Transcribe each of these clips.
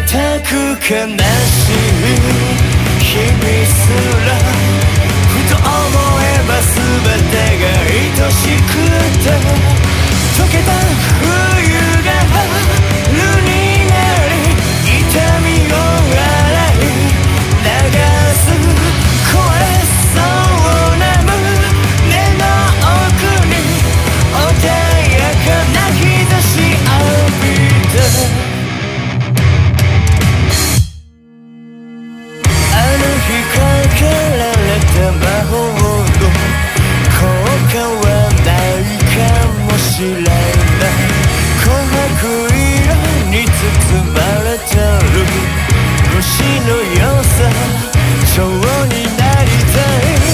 たく悲しい日々すらふと思えば全てが愛しくて溶けた冬が春になり痛みを洗い流す壊れそうな胸の奥に穏やかな日差し浴びてかけられた魔法の効果はないかもしれない琥珀色に包まれてる星のよさ蝶になりたい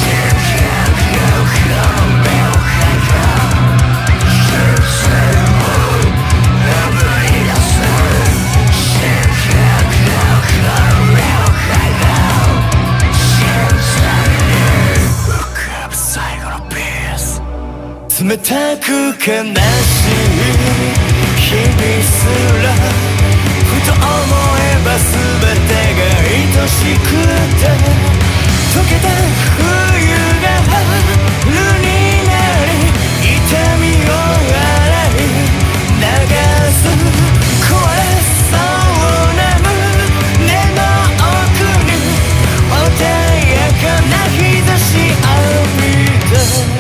冷たく悲しい日々すらふと思えば全てが愛しくて溶けた冬が春になり痛みを洗い流す壊れそうな胸の奥に穏やかな日差し浴びて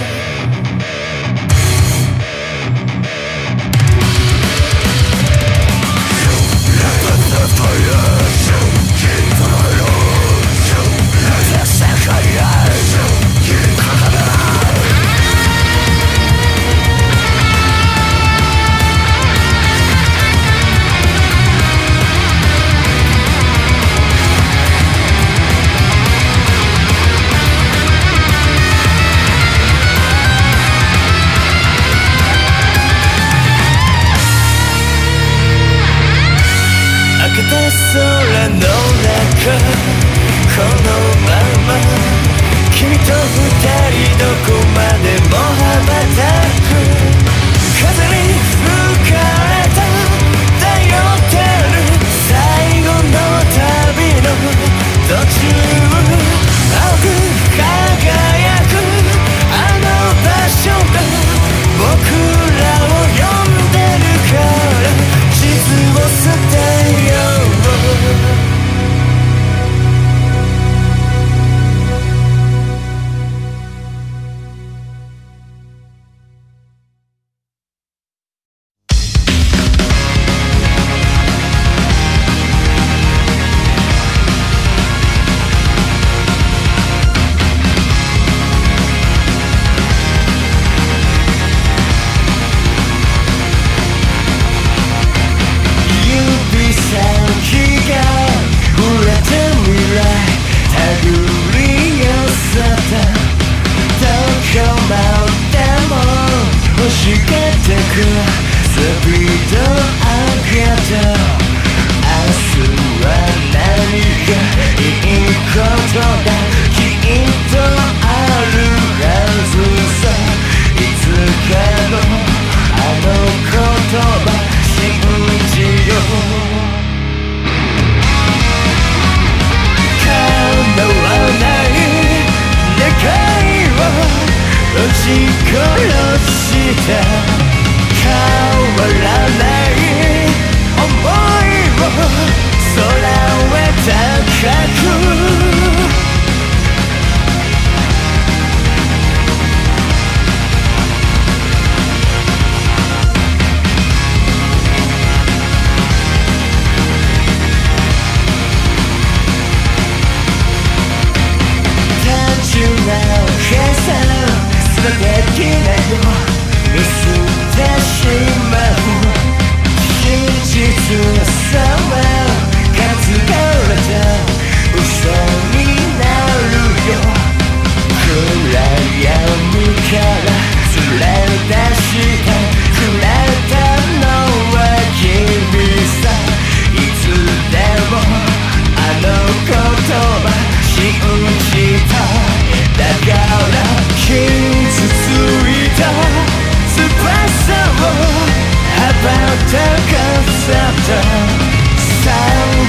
空の中このまま君と二人どこまでも羽ばたく風に吹かれた頼ってる最後の旅の途中青く輝くあの場所が僕らを呼んでるから地図を捨てよう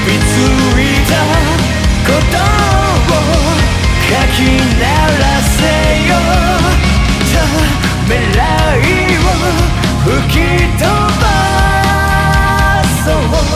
びついたことをかき鳴らせよためらいを吹き飛ばそう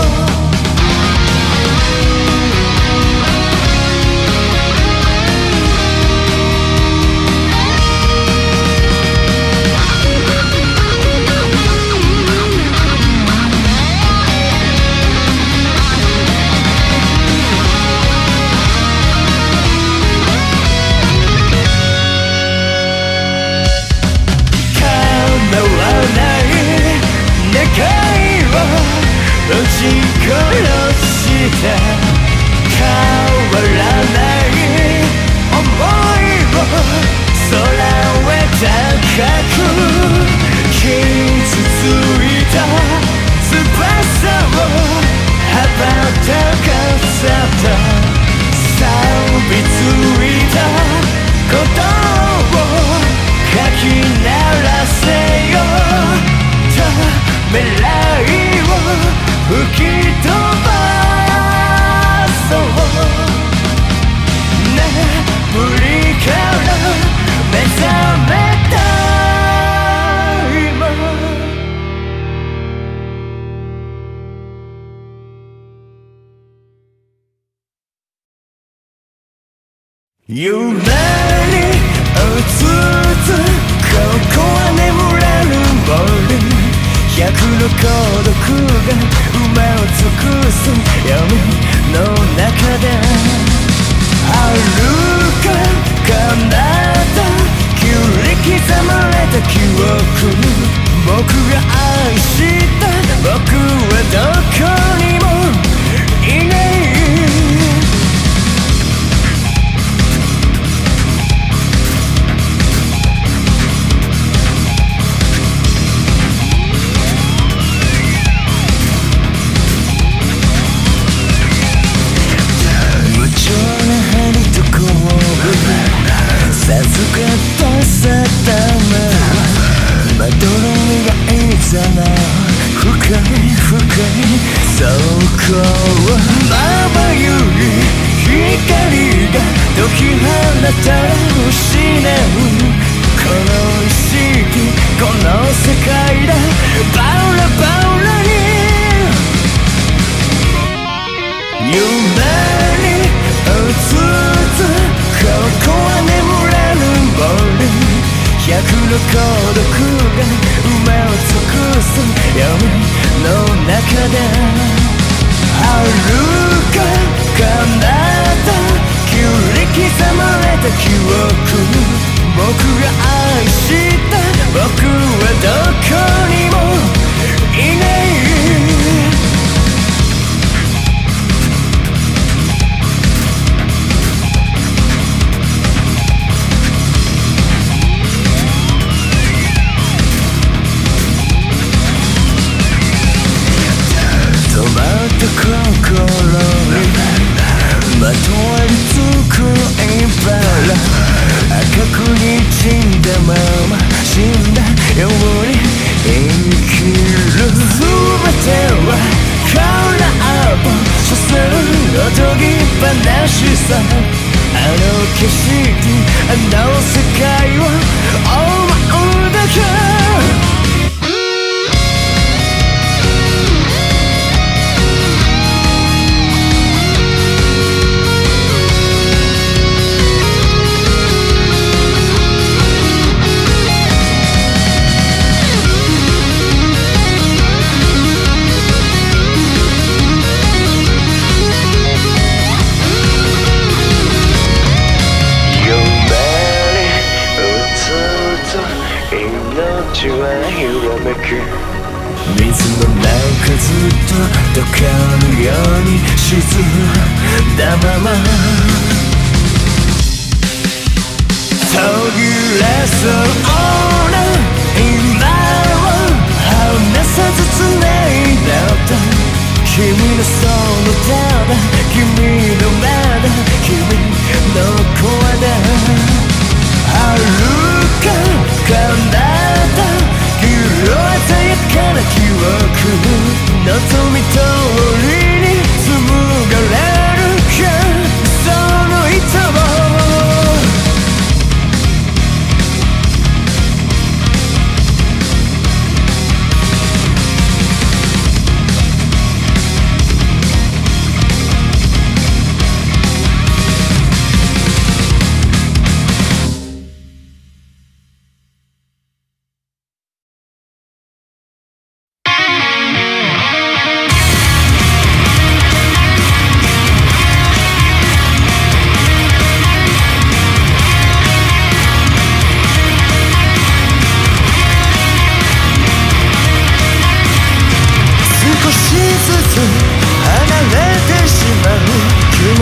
撃ち殺して変わらない想いを空へ高く傷ついた翼を羽ばたかせた錆びついたことをかき鳴らせよためらい吹き飛ばそう眠りから目覚めた今夢にうつつここは眠れる森百の孤独が馬を尽くす闇の中で遥か彼方切り刻まれた記憶僕が愛した僕はどこにもいない授かった定めまどろみがいざな深い深いそこはまばゆい光が解き放たれ失うこの意識この世界でバラバラに夢にうつつここは眠れる森百の孤独が馬を尽くす闇の中で遥か彼方切り刻まれた記憶僕が愛した僕はどこにもいない心にまとわりつくインパラ赤く滲んだまま死んだように生きる全ては空っぽ所詮おとぎ話さあの景色あの世界を思うだけ命は揺らめく水の中ずっと溶かぬように沈んだまま途切れそうな今を離さずつないだった君のそのただ君のまだ君の声だ遥か彼方色鮮やかな記憶望み通りに紡が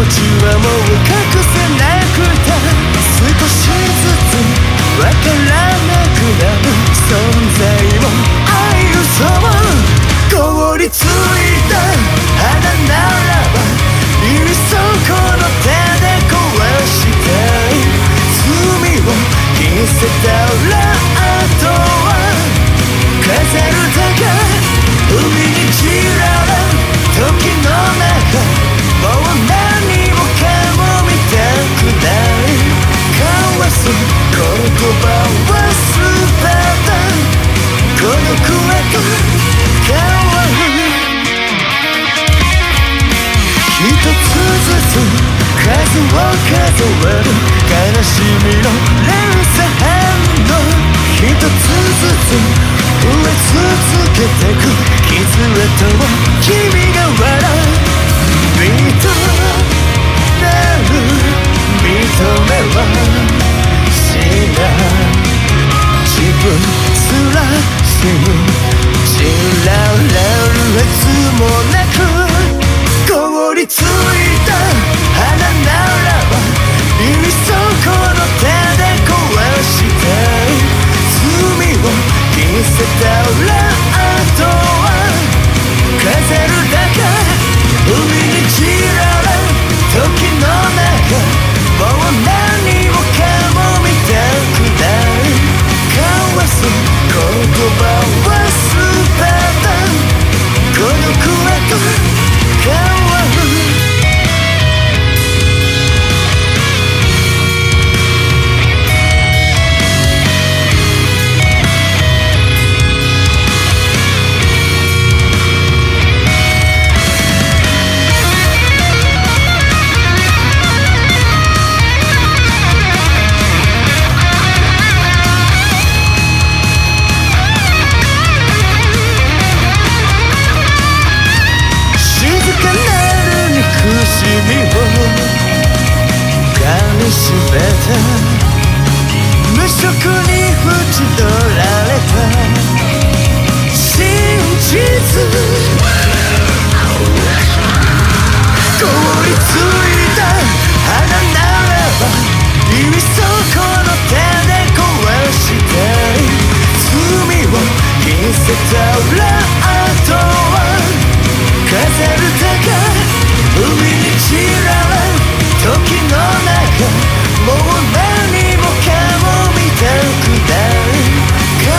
ちはもう隠せなくて、少しずつわからなくなる存在も愛嘘も凍りついた花ならばいっそこの手で壊したい。罪を消せたらあとは飾るだけ。海に散らばる時の中、もう何もかも見たくない。交わす言葉は全て孤独へと変わる。一つずつ数を数える悲しみの連鎖反応。一つずつ増え続けてく傷跡を君が笑う。認める認めはしない自分すら死ぬ。知られるはずもなく凍りついた花ならばいっそこの手で壊したい。罪を消せたらあとは飾るだけ。海に散らばる時の中、もう何もかも見たくない。交わす言葉は全て孤独へと変わる。しめた無色に縁取られた真実。凍りついた花ならばいっそこの手で壊したい。罪を消せたらあとは飾るだけ。海に散らばる時の中、もう何もかも見たくない。交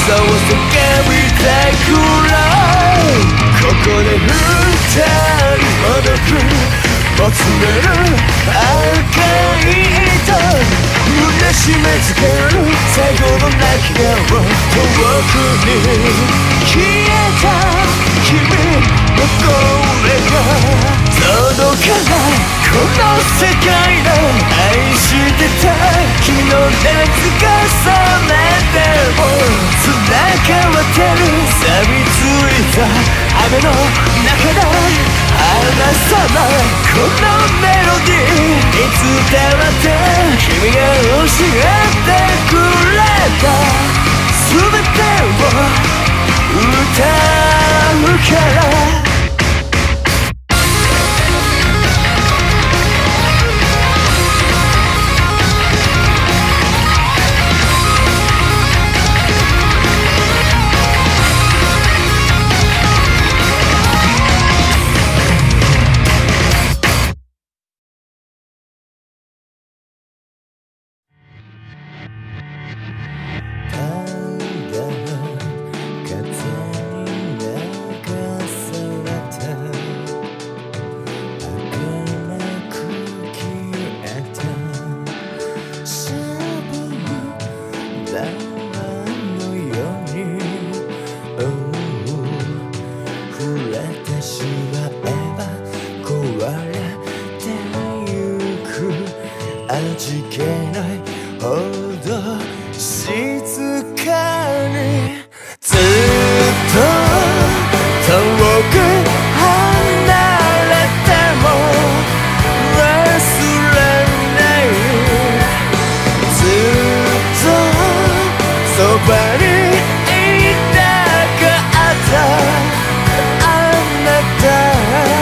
そう叫びたいくらいここで二人ほどくもつれる赤い糸胸締め付ける最後の泣き顔遠くに消えた君の声が届かないこの世界で愛してた君の熱が冷めても繋がってる錆びついた雨の中で離さないこのメロディーいつだって君が教えてくれた全てを歌うから味気ないほど静かにずっと遠く離れても忘れないずっとそばにいたかったあなた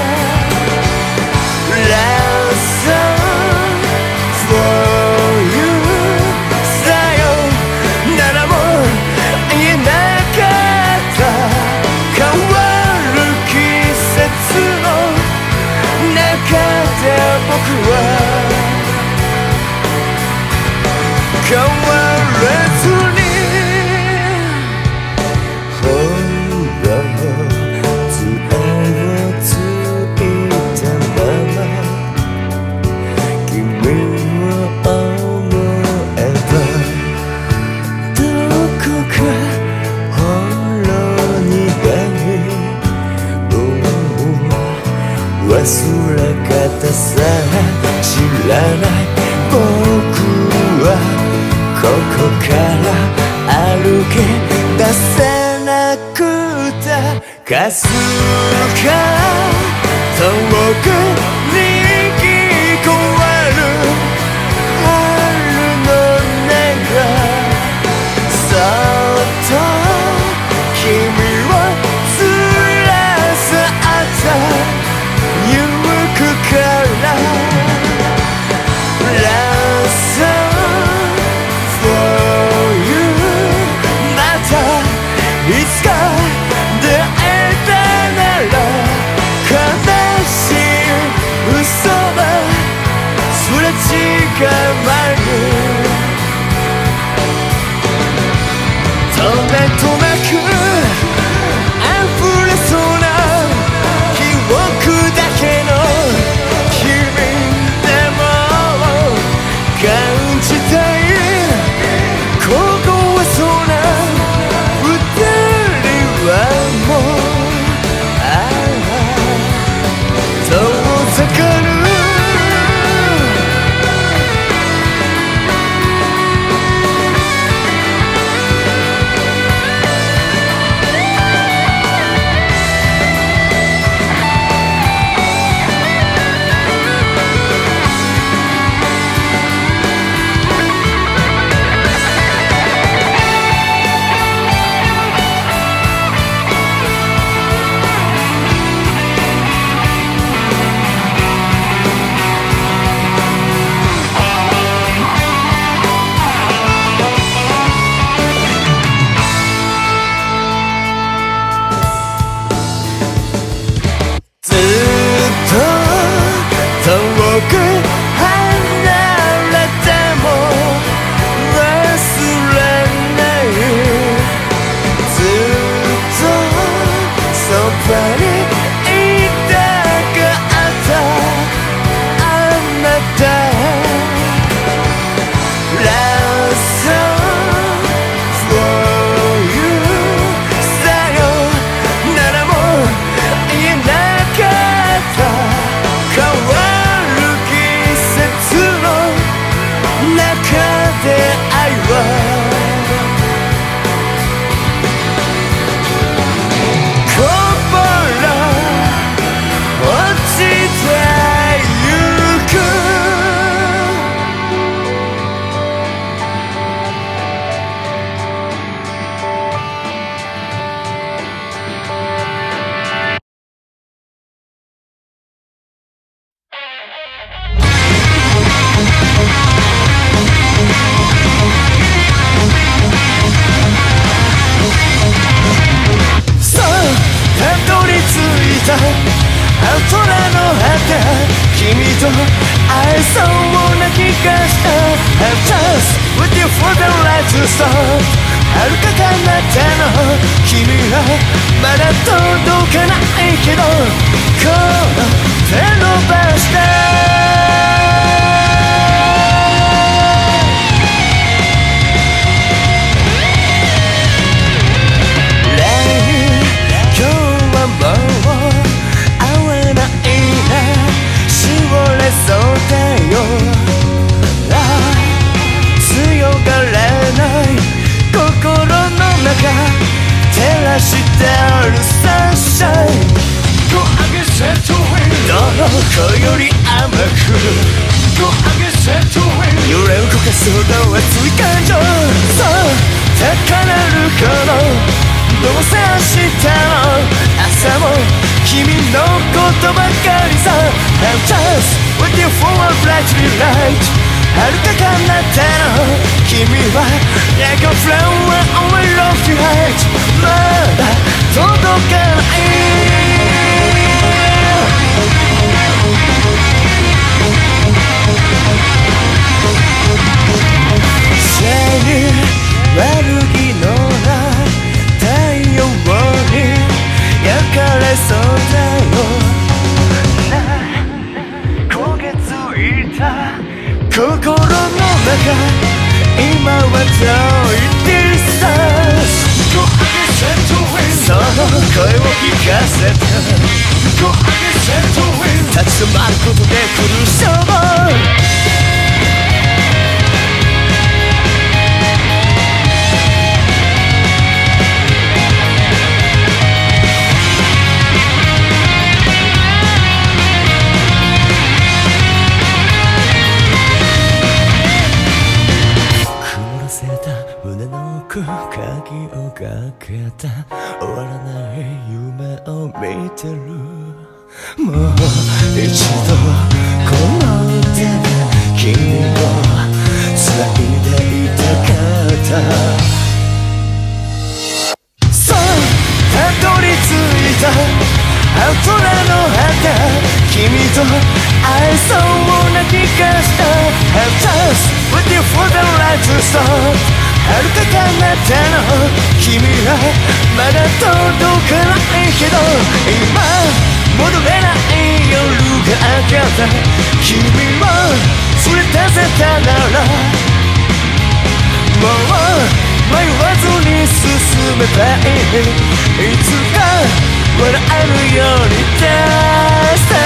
変わらずにほら杖をついたまま君を思えばどこかほろ苦い忘れ方さえ知らない僕はここから歩き出せなくてかすか遠くに聞こえる春の音がそっと君を連れ去ってゆくからいつか出会えたなら悲しい嘘はすれ違う前にとめとなく溢れそうな記憶だけの君でも感じたい凍えそうなと会えそうな気がした。 I'm just waiting for the light to stop。 遥か彼方の君はまだ届かないけど、この手伸ばして今日はもう会わないね、しおれそうだよ。強がれない心の中照らしてあるサンシャイン。どの子より甘く揺れ動かすほど熱い感情。そう高鳴るこのどうせ明日の朝も君のことばかりさ。 I'm just waiting for a bright light。 遥か彼方の君は Like a flower on my lofty height。 まだ届かない背に悪気のない太陽に焼かれそうだよ。焦げついた心の中今は遠いディスタンス。その声を聞かせて立ち止まることで苦しむ。鍵をかけた終わらない夢を見てる。もう一度この手で君を繋いでいたかった。そうたどり着いた青空の果君と会えそうな気がした。 I'm just waiting for the light to stop。 遥か彼方の君はまだ届かないけど、今戻れない夜が明けた。君を連れ出せたならもう迷わずに進めたい。いつか笑えるように出した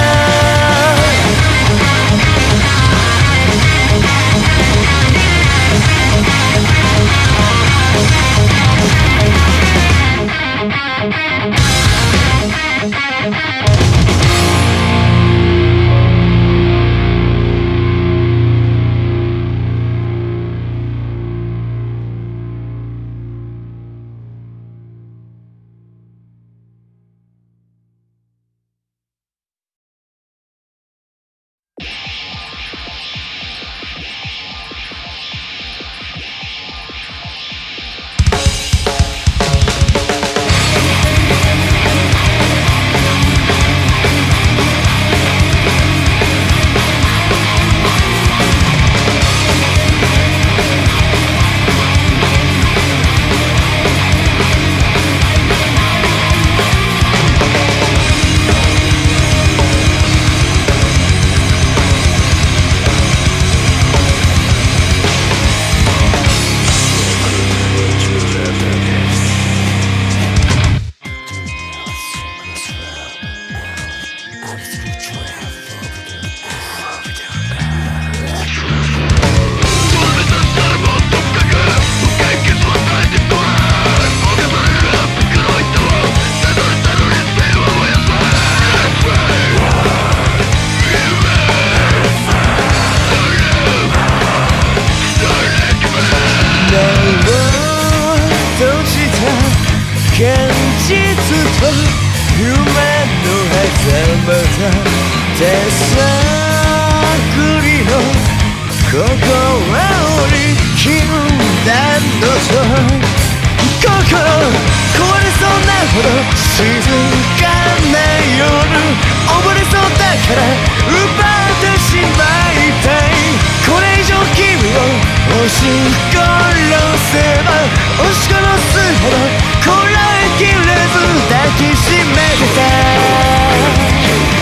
現実と夢の狭間だ手探りの心に禁断の声心壊れそうなほど静かな夜溺れそうだから奪ってし殺せば押し殺すほどこらえきれず抱きしめてた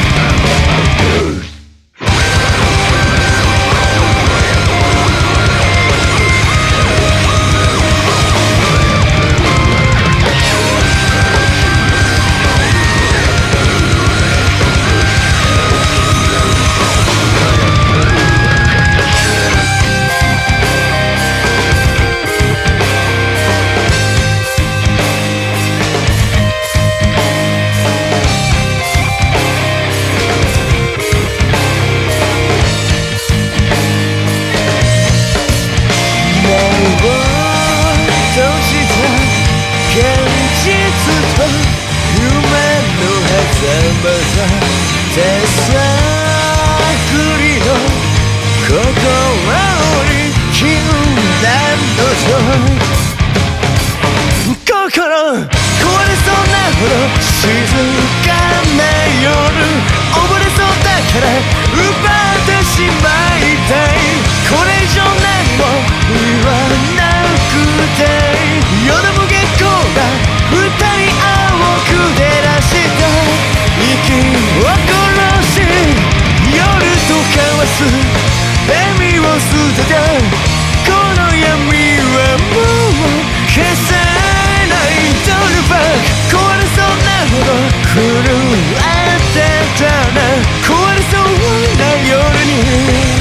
手探りの心に禁断の心壊れそうなほど静かな夜溺れそうだから奪ってしまいたいこれ以上何も言わなくて夜の月光が二人青く照らした息を殺し夜と交わす笑みを捨てたこの闇はもう消せない Don't look back 壊れそうなほど震えてたな壊れそうな夜に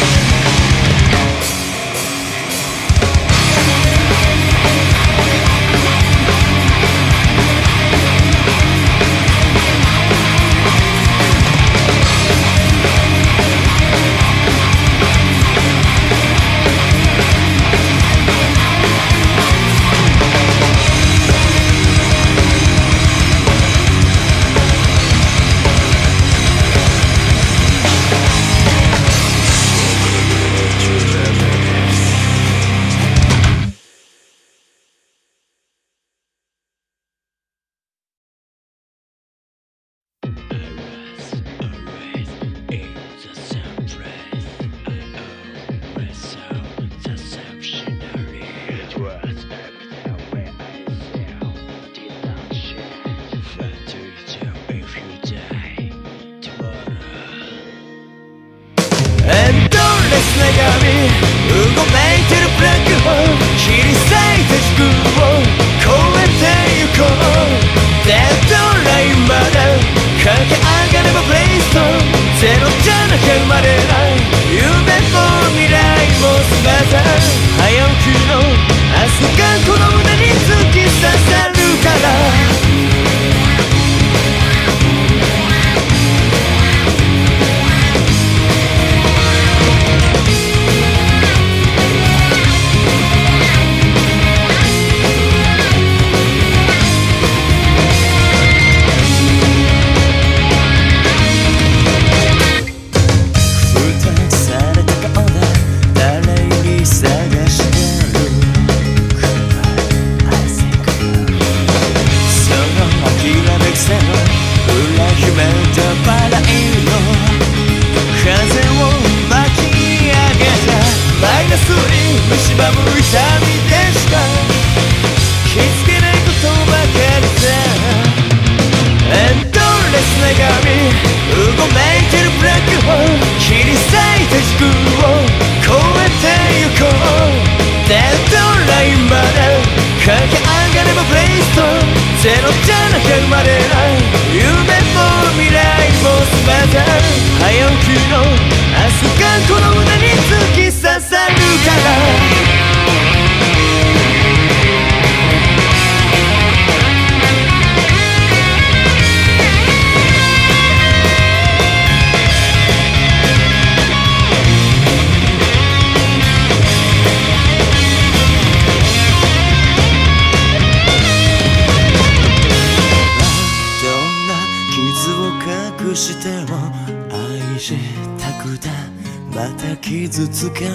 傷つかる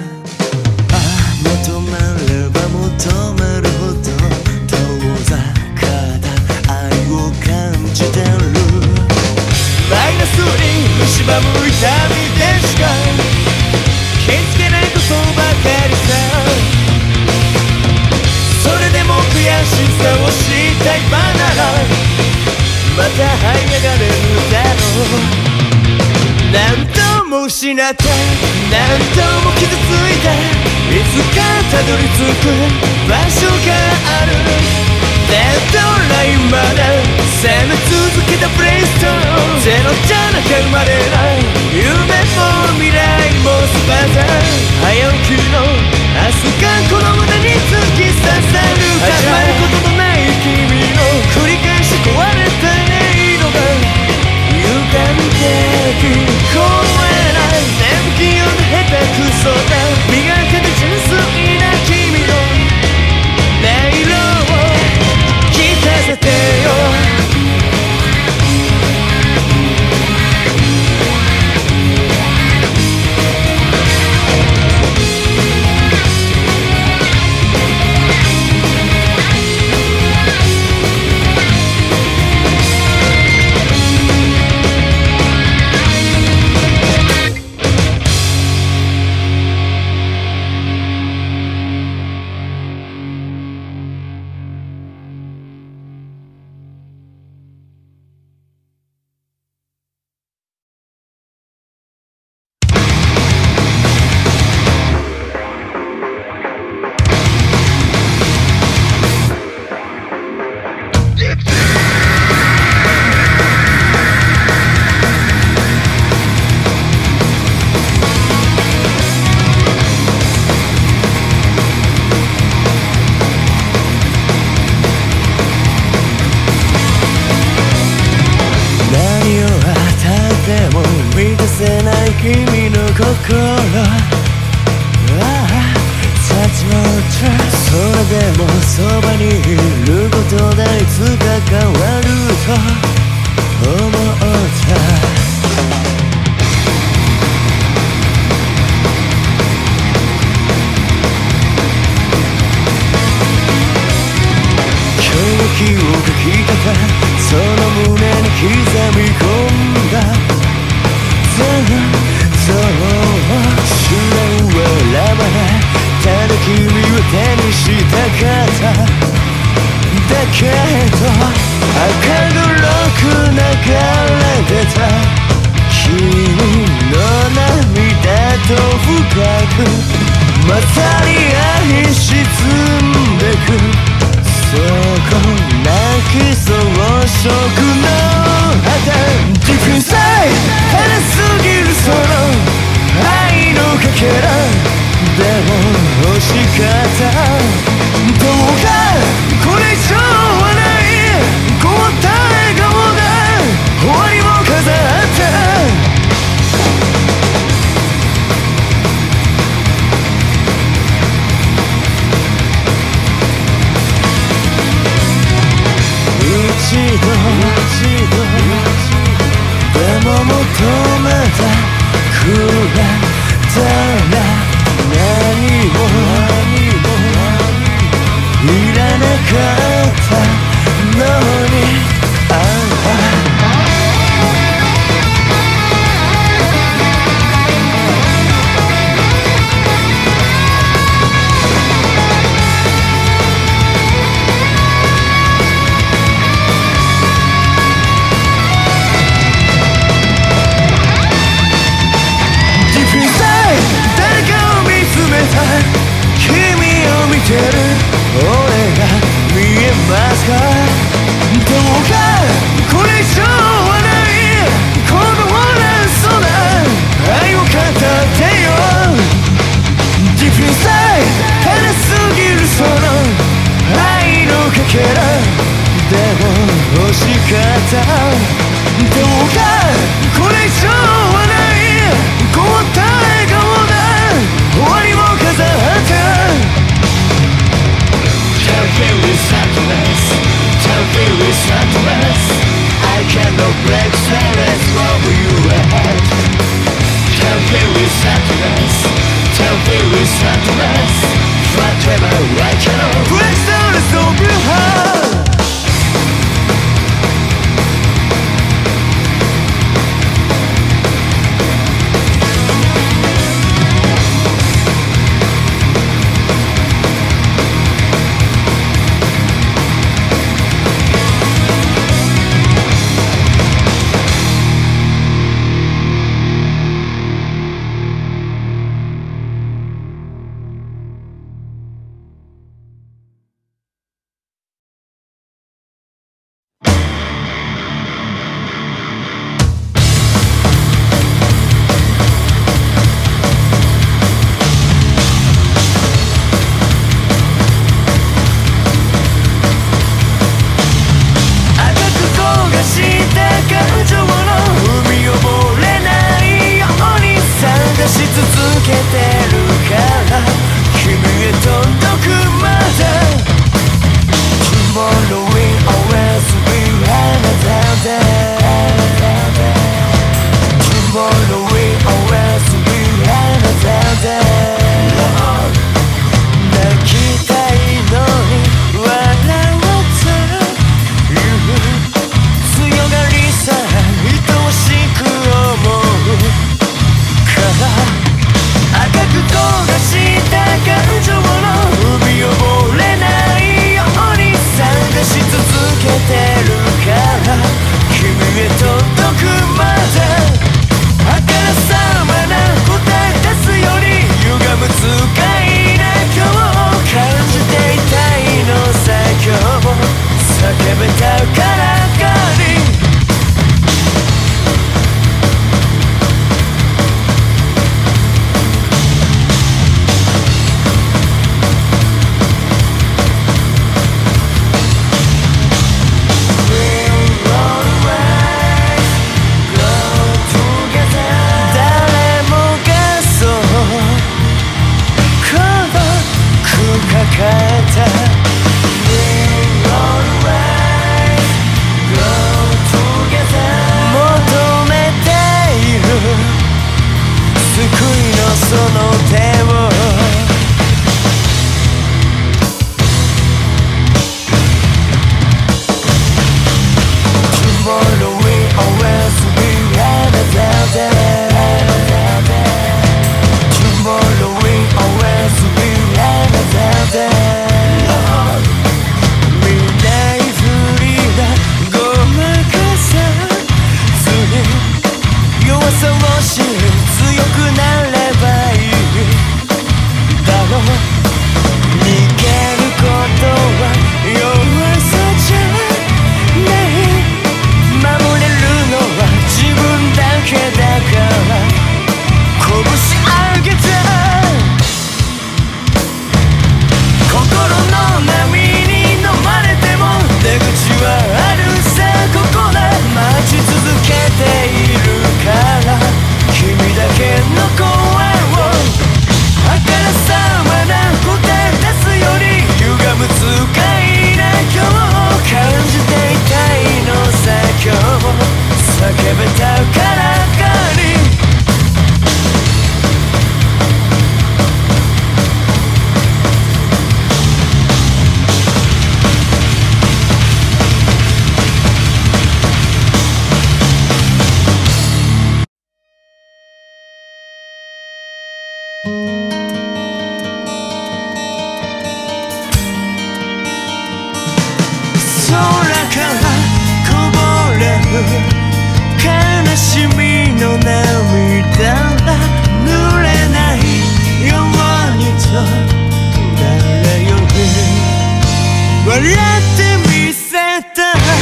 求めれば求めるほど遠ざかった愛を感じてるマイナスに蝕む痛みでしか気づけないことばかりさがって何度も傷ついていつかたどり着く場所がある。デッドラインまで攻め続けたブレイストゼロじゃなきゃ生まれない夢も未来も全て早起きの明日がこの胸に突き刺さる。始まることのない君の繰り返し壊れた音色が歪んで聞こえない。眠気を下手くそで磨けて純粋な君の音色を聞かせてよ。君の心それでもそばにいることでいつか変わると思った。狂気をかきたたその胸に刻み込んだ。そう手段は選ばないただ君を手にしたかった。だけど赤黒く流れ出た君の涙と深くまさに愛沈んでく。そこ泣きそう食の旗 Deep inside 離すぎるその愛のかけらでも欲しかった。どうかこれ以上はない凍った笑顔が終わりを飾った。一度でも求めたくれたら何もいらなかったのに君を見てる俺が見えますか。どうかこれ以上はないこの乱そうな愛を語ってよ。 Deep inside 離すぎるその愛のかけらでも欲しかった。どうかこれ以上はない凍った笑顔が終わりを飾った。Don't feel this sadness Don't feel this sadness I cannot break silence from you ahead. Don't feel this sadness Don't feel this sadness Whatever I cannot break silence of your heart. した感情の海溺れないように探し続けてるから君へ届くまで Tomorrow will always be another day Tomorrow will always be another day 泣きたいのに笑わず言う強がりさ愛しく思うから赤く焦がした感情の海溺れないように探し続けてるから君へ届くまであからさまな答え出すより歪む使いな今日を感じていたいのさ今日も叫べたからかにその手を Tomorrow will always be another day Tomorrow will always be another day 未来振りだごまかさずに弱さを知る強くなればいいだろう逃げることは弱さじゃない守れるのは自分だけだから拳上げて心の波に飲まれても出口はあるさここで待ち続けているから君だけの声をあからさまな答え出すより歪む使いな今日を感じていたいのさ今日も叫べたからかに空からこぼれる悲しみの涙が濡れないようにと誰より笑ってみせた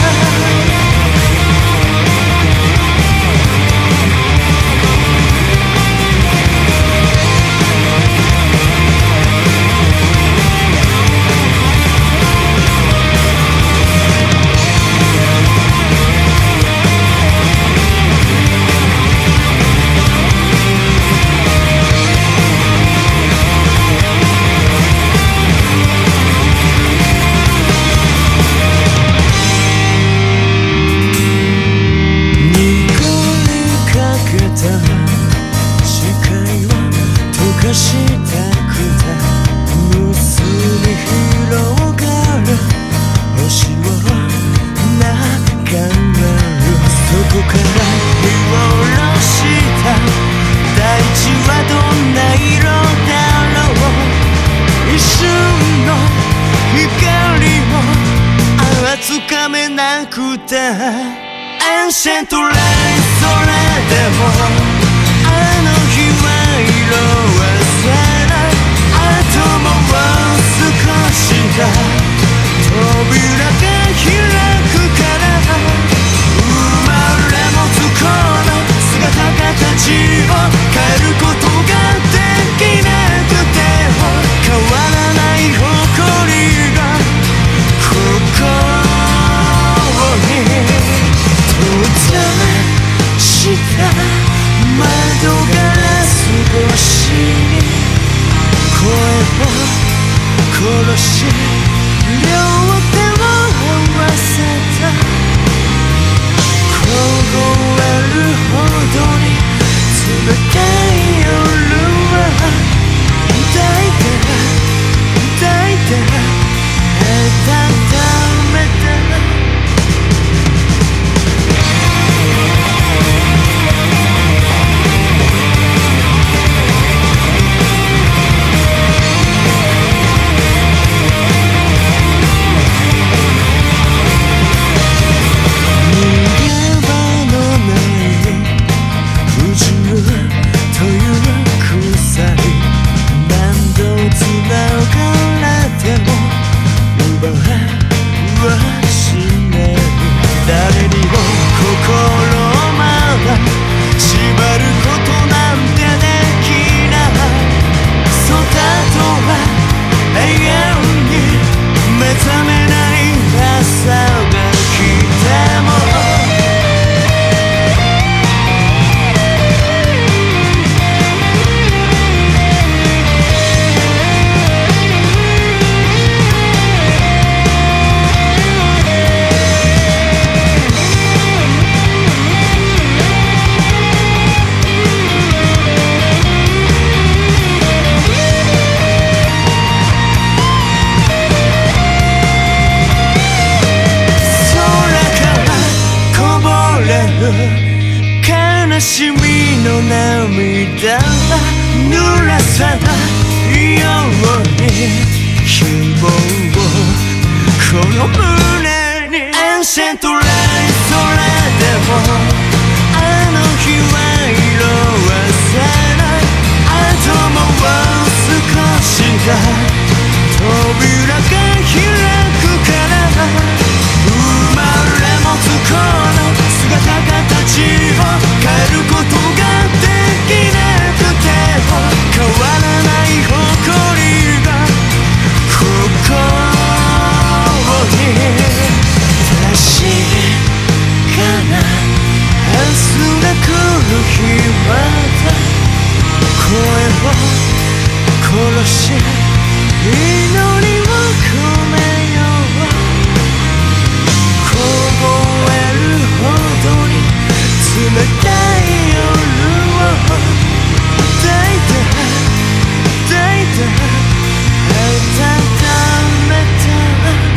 くてエンシェントレイそれでもあの日は色あせないあともう少しだ扉が開くから生まれもつこの姿形を変えることができなくても変わらない誇りが心に知れる誰にも心をまだ縛ることなんてできないそうだとは永遠に目覚めない朝が来ても悲しみの涙は濡らさないように希望をこの胸にエンシェントライトそれでもあの日は色あせないあともう少しだ扉が開くから生まれ持つこの姿形を変えることができなくても変わらない誇りが心に確かな明日が来る日まで声を殺し祈りを込めよう凍えるほどに冷たい夜を抱いて温めた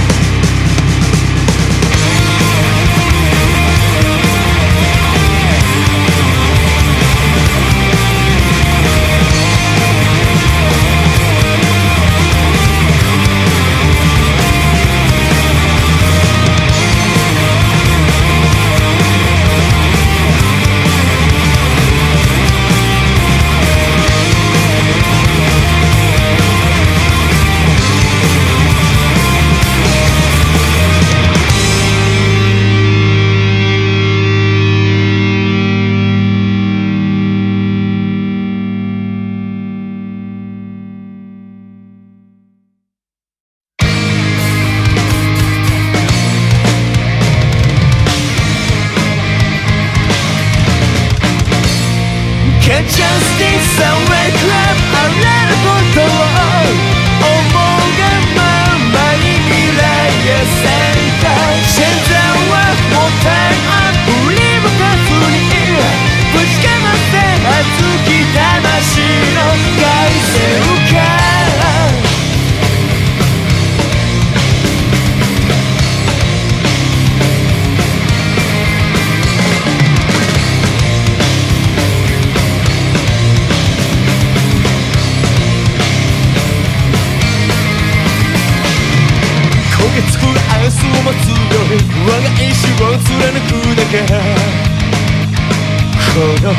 この声に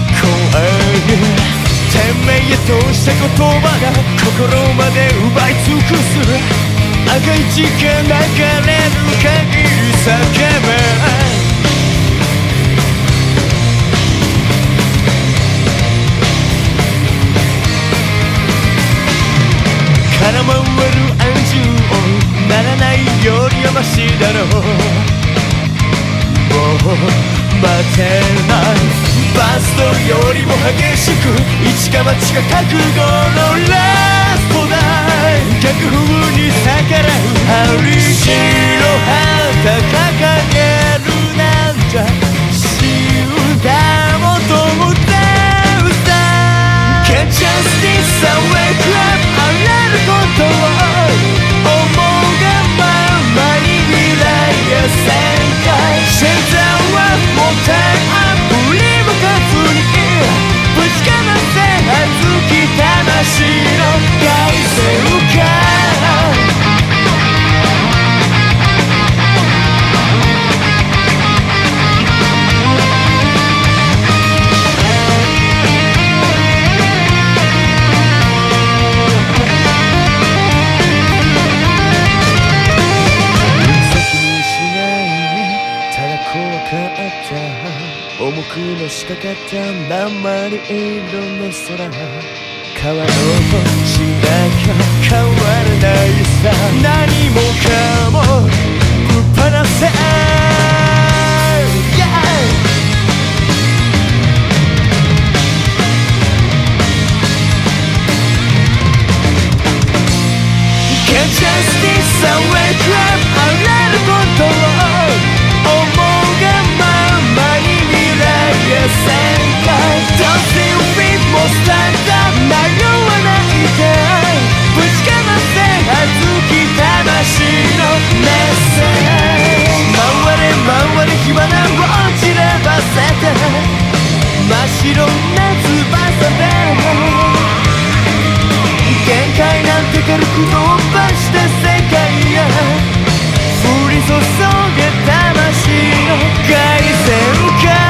天命へとした言葉が心まで奪い尽くす赤い血が流れる限り叫べ空回る安住をならないよりはマシだろうもう待てないバストよりも激しく一か八か覚悟のラストだ逆風に逆らう針白旗掲げるなんじゃ死んだもと歌うさ Can't just this awake up あらぬことを思うがままに未来へ旋回現在はもうタイムアップ振り向かずにぶちかませ熱き魂の凱旋から重くのしかかった鉛色の空、変わろうとしなきゃ変わらないさ。何もかもぶっ放せ、Can't just be somewhere あらぬことを思うがままに未来へ旋回 Don't feel free もうスタンダー迷わないでぶちかませ熱き魂のメッセージ回れ回れ火花を散らばせて真っ白な翼で限界なんて軽く飛ばして世界へ降り注げ魂の凱旋か。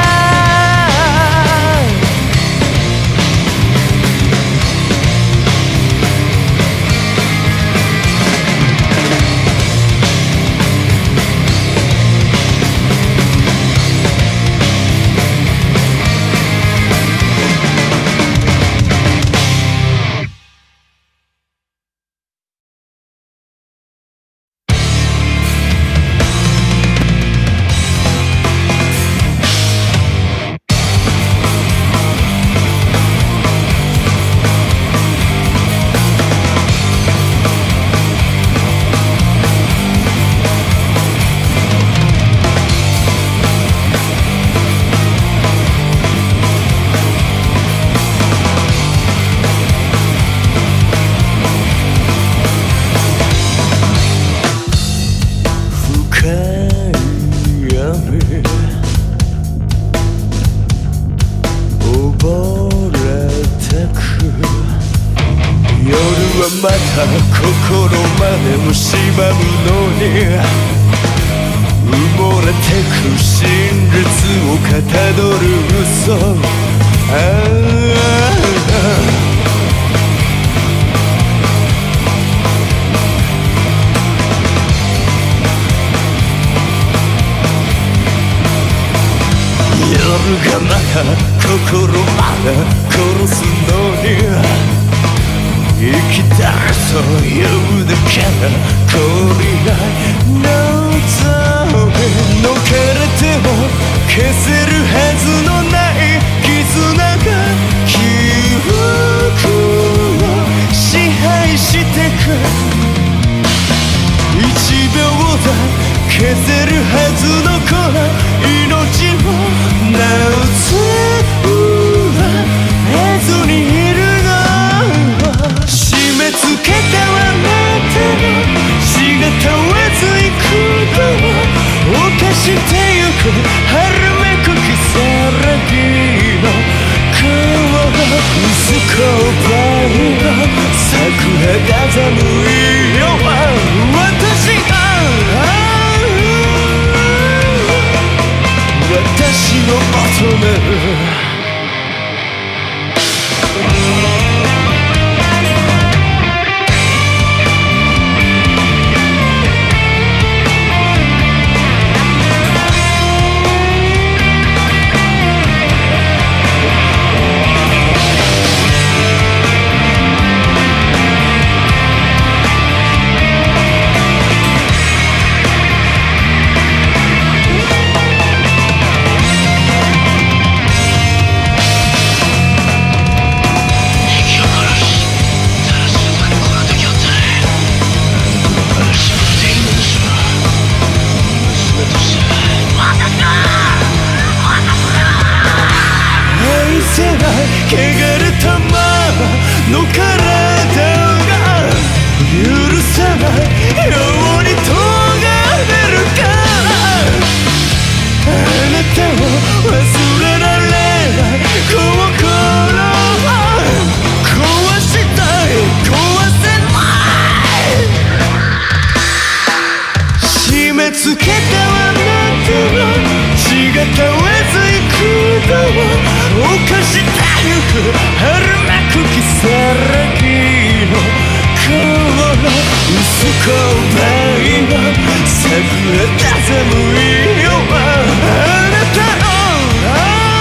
また心まで蝕むのに埋もれてく真実をかたどる嘘、夜がまた心まで殺すのに生きたらそういうだから懲りないのぞ抜かれても消せるはずのない絆が記憶を支配してく1秒だ消せるはずのこの命をなぜ得ずにいる締め付けたわなたの血が問わずいくのを犯してゆく春めくきさらぎの雲の薄こばいの桜が寒いよ私を求める汚れたままの体が許さないように咎めるからあなたを忘れられない心を壊したい壊せない締め付けたあなたの血が絶えずいくのを犯した春めくきさらぎの雲の薄こばいの桜だ寒いよあなたの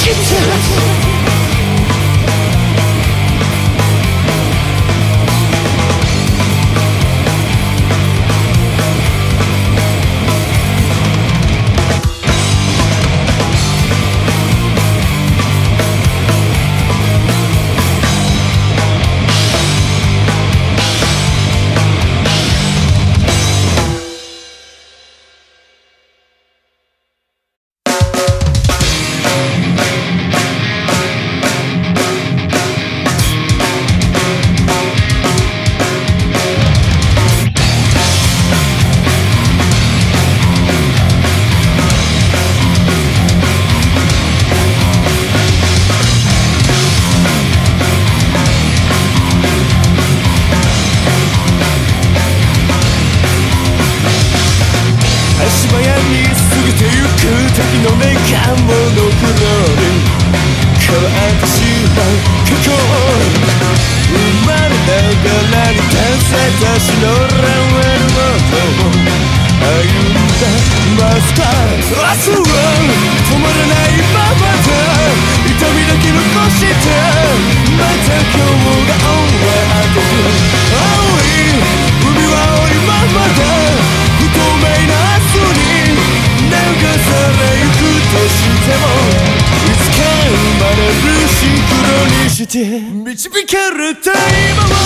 導けるテーマを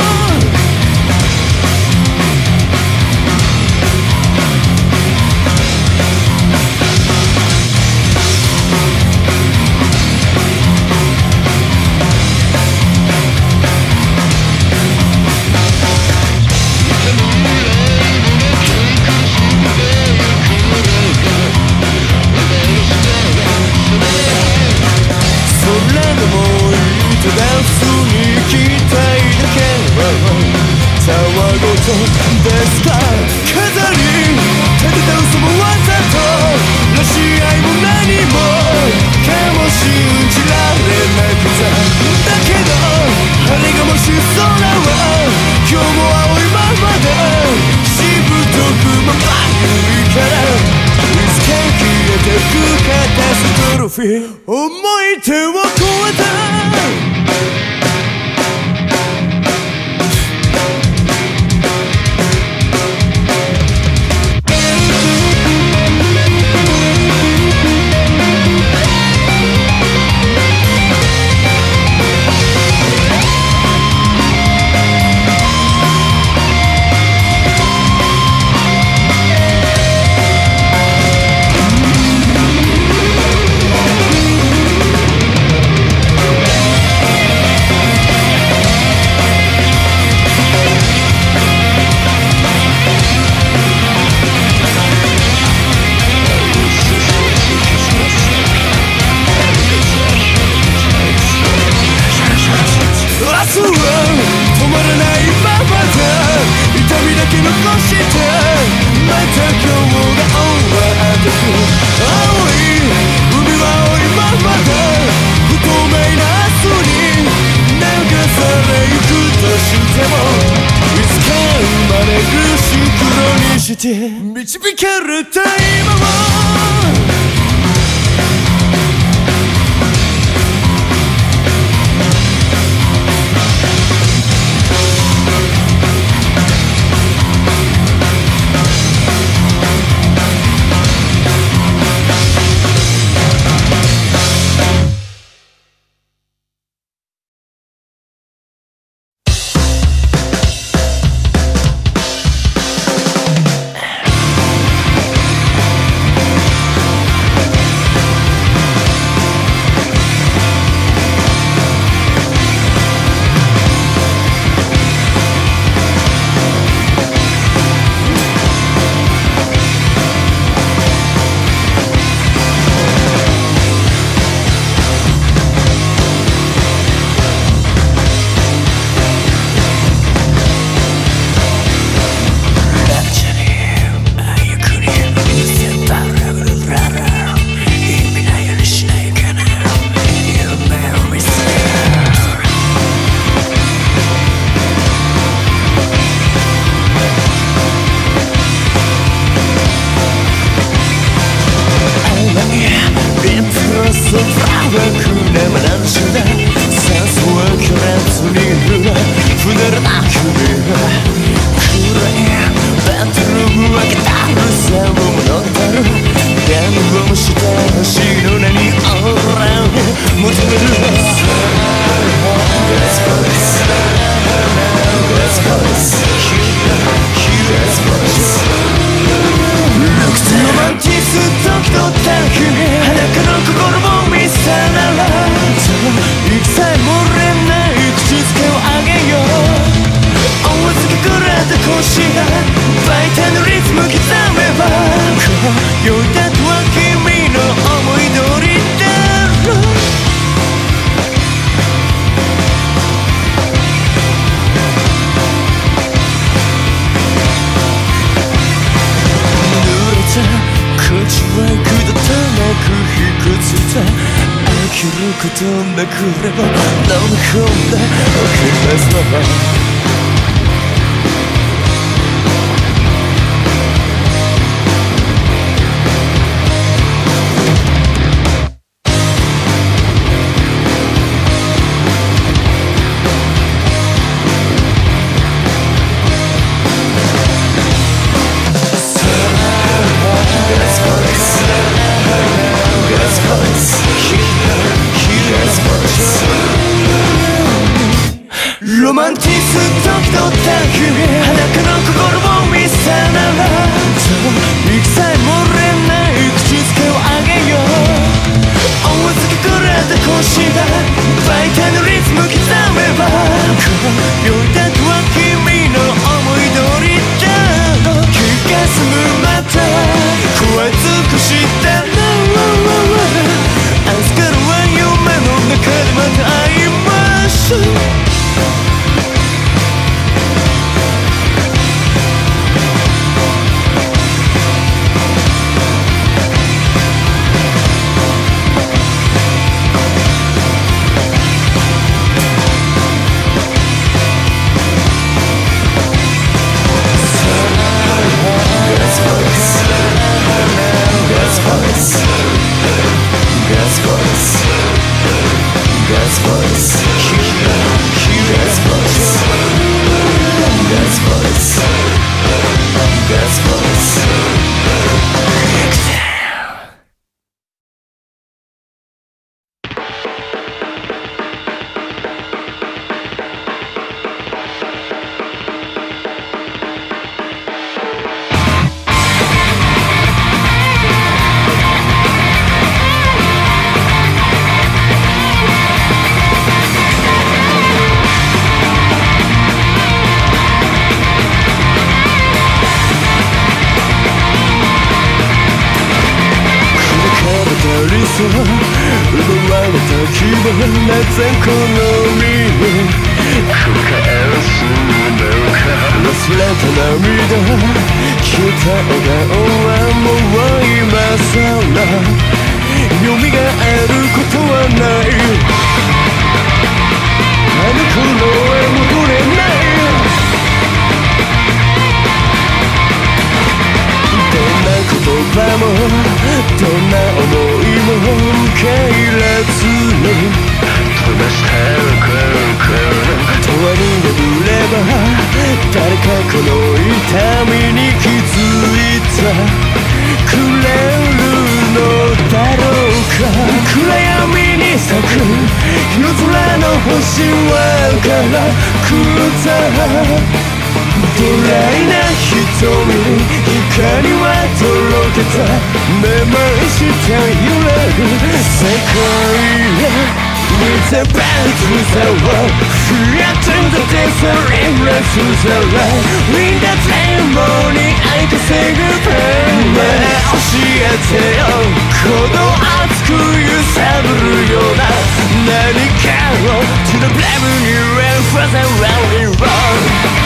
ですか飾り立てた嘘もわざとらしい愛も何もかも信じられなくただけど晴れがもし空は今日も青いままでしぶとくまばゆいからいつか消えてくカタストロフィー思い出を超えた導けるテーマをは幾度となくひくついた飽きることなくれば飲み込んでおきますのロマンティス時とたき裸の心を見せなら息さえ漏れない口づけをあげよう思いつきくれた腰がバイタのリズム刻めば酔いたくは君の思い通りだ気が済むまた加え尽くしたの明日からは夢の中でまた会いましょう奪われた希望なぜこの身に繰り返すのか忘れた涙消えた笑顔はもう今更蘇ることはないあの頃へ戻れないどんな言葉もどんな想いも受け入れずに飛ばした永遠に眠れば誰かこの痛みに気づいてくれるのだろうか暗闇に咲く夜空の星はからくたドライな瞳に光はとろけためまいした揺れる世界へ With a band to the world Fear to the desert to the light In the flame morning I can say goodbye 教えてよこの熱く揺さぶるような何かを To the blame you and for the rolling road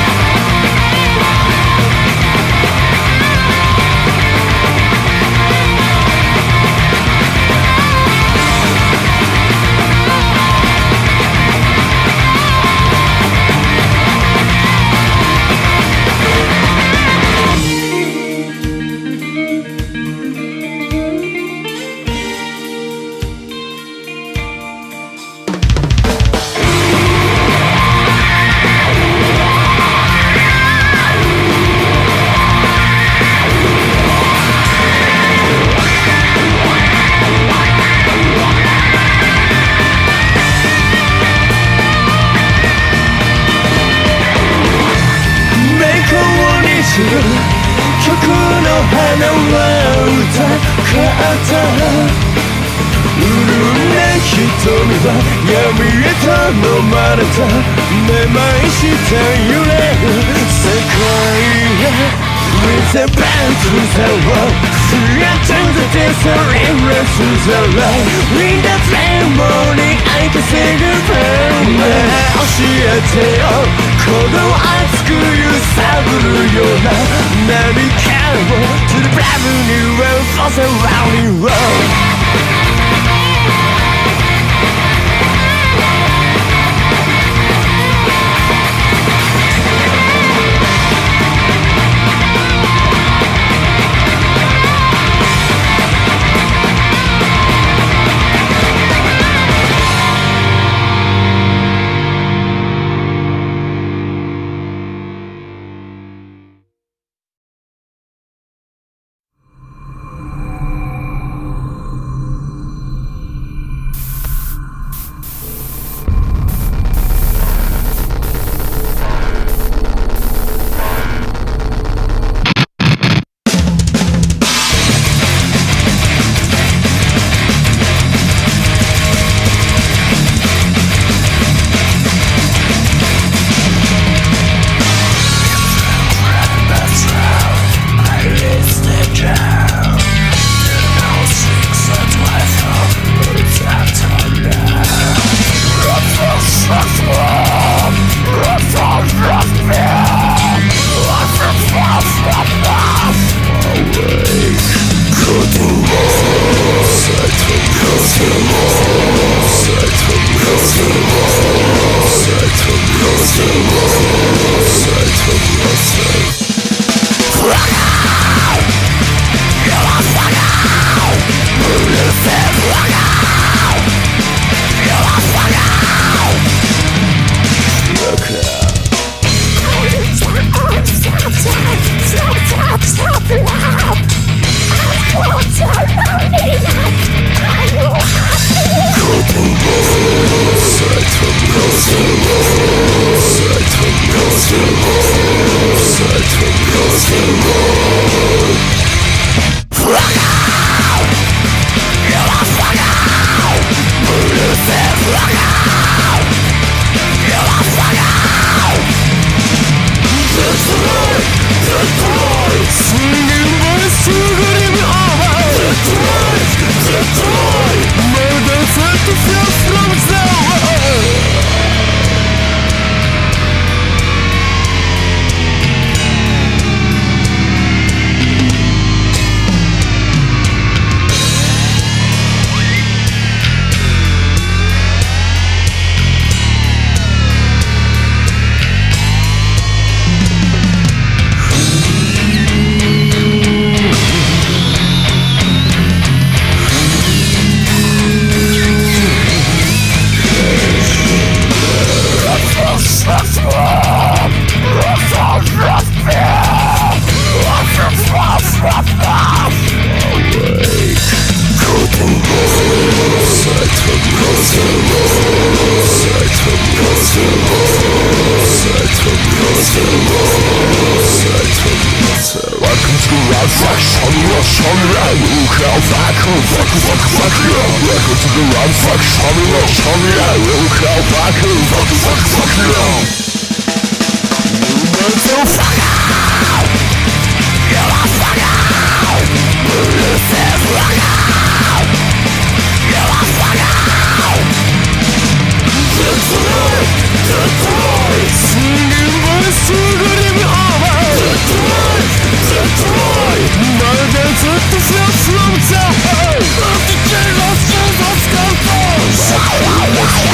曲の花は歌かった潤んだ瞳は闇へと飲まれためまいした揺れる世界へ With a band to the world Fear to the desert to the light In the flame morning I can say goodbye 教えてよ熱く揺さぶるような何かを To the brave new world for the round world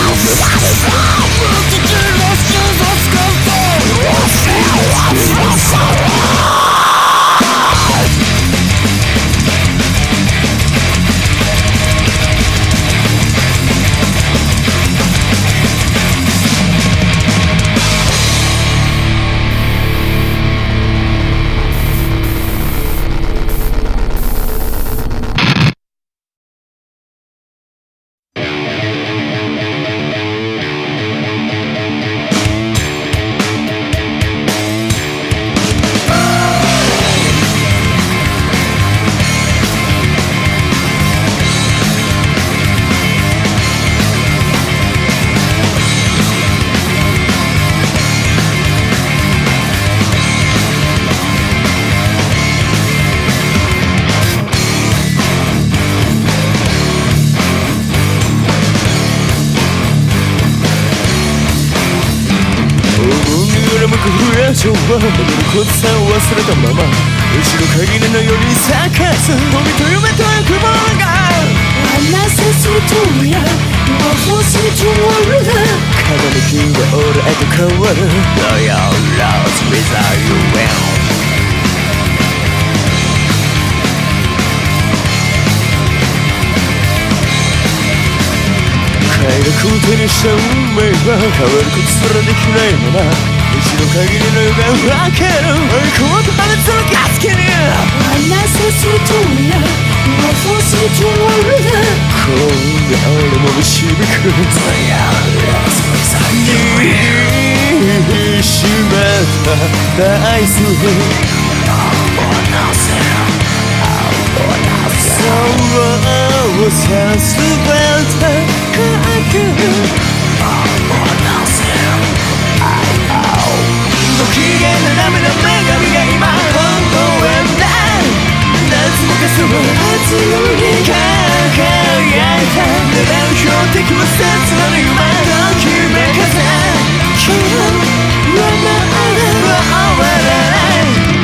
Let's go! 情は戻ることさ忘れたまま後ろ限りのように咲かす帯と夢と悪魔が話せそうとや魔法師と俺だ風の日が俺へと変わる Loyal lost without you will快楽を手にした運命は変わることすらできないまま一度限りの夜が分ける追い込むと破滅のガスケに話せそうとや魔法師と俺だこの運で俺も導く握りしめた大好きそうをさすべてご機嫌な涙女神が今微笑んだ夏もかすむ熱い夜に輝いた狙う標的は切なる夢ときめかせ君のままでは終わらない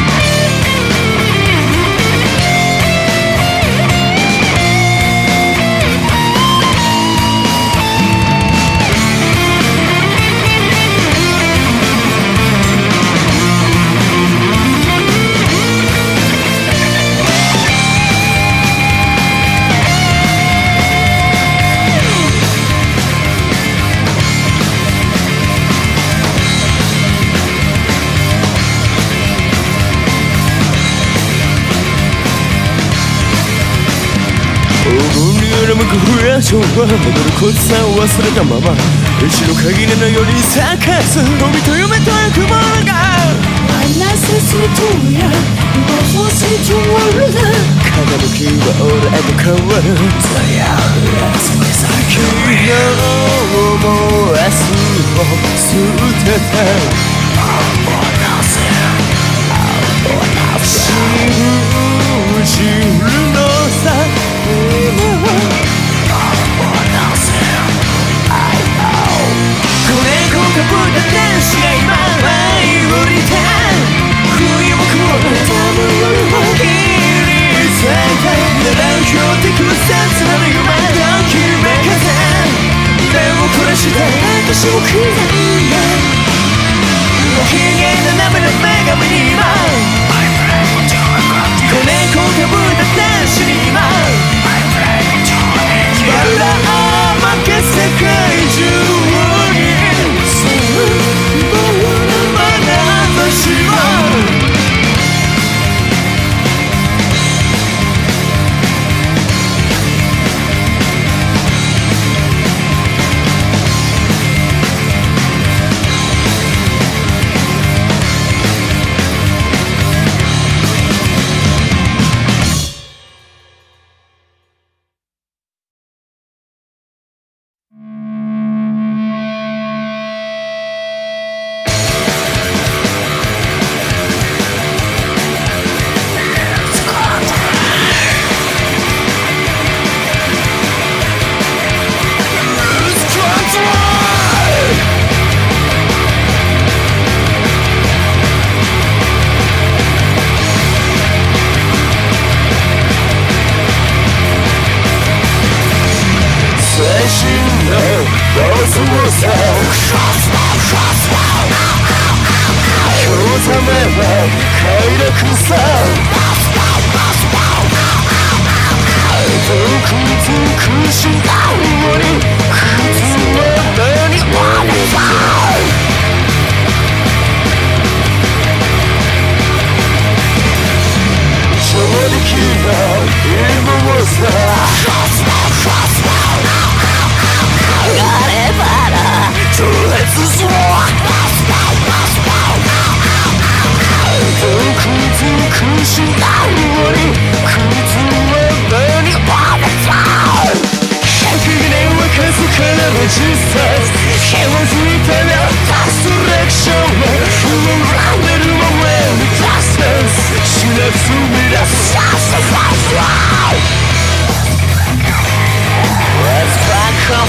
向く不夜城は戻ることさ忘れたまま後ろ限りのように咲かす帯と夢と悪魔が話せそうとや魔法師と俺だ風の日は俺へと変わる昨日も明日も捨てて信じるのさかぶった天使が今舞い降りて冬も雲の多分よりも切り裂いた狙う標的は切なる夢ときめかせ手を凝らして私を刻んだご機嫌な涙女神に今子猫かぶった天使に今バラまけ世界中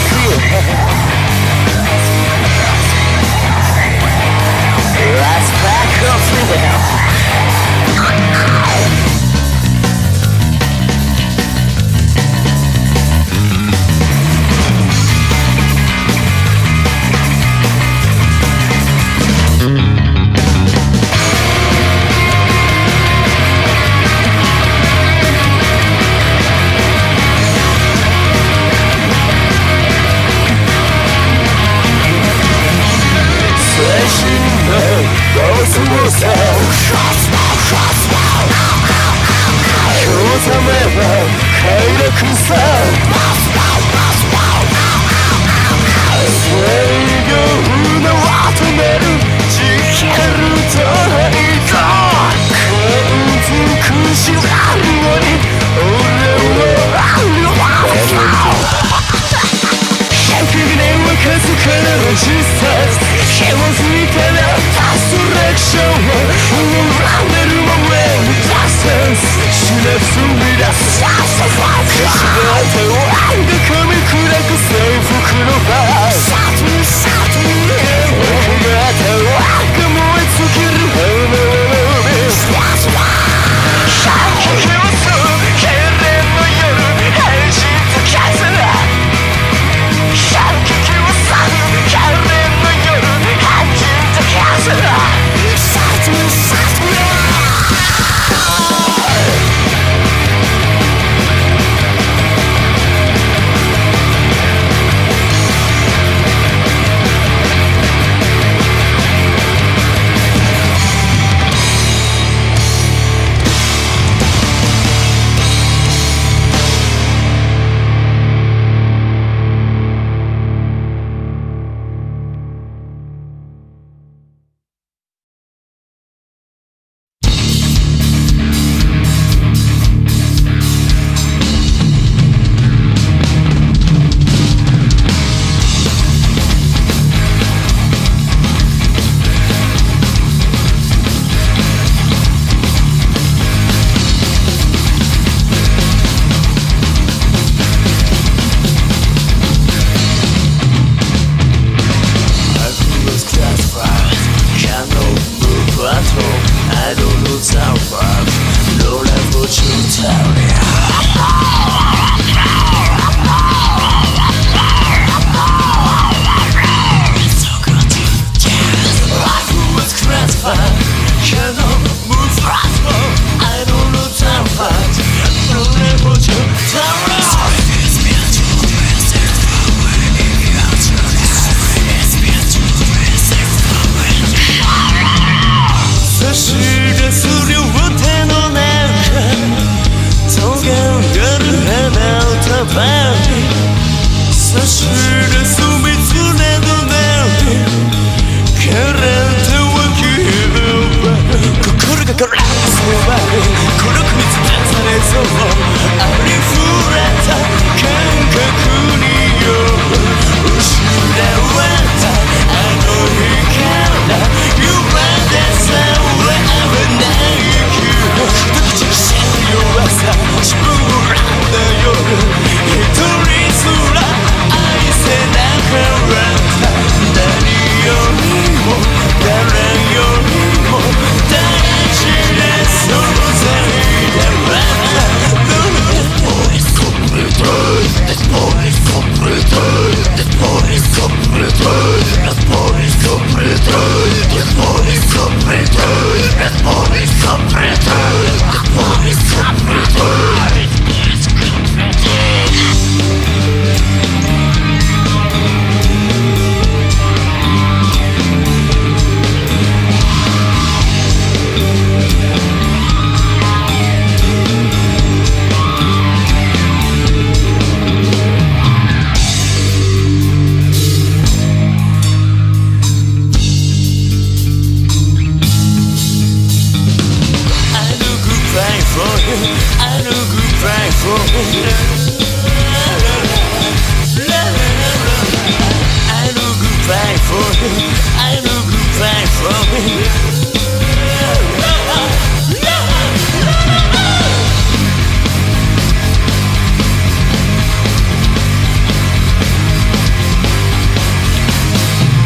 Let's ば快楽さ制御不能を止める地球と愛と感づく知らぬ間に俺は100年は数からの実殺気をついたらパストレクションを恨んでるままに出せ死ねすみ出す消しゴー手を編んで噛み砕く制服のバーシャトゥシャトゥ僕が手をが燃え尽きる花の海スパスパ100キロ数痙攣の夜変身と風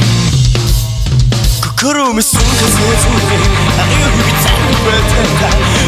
心を見透かせずに愛を響きたい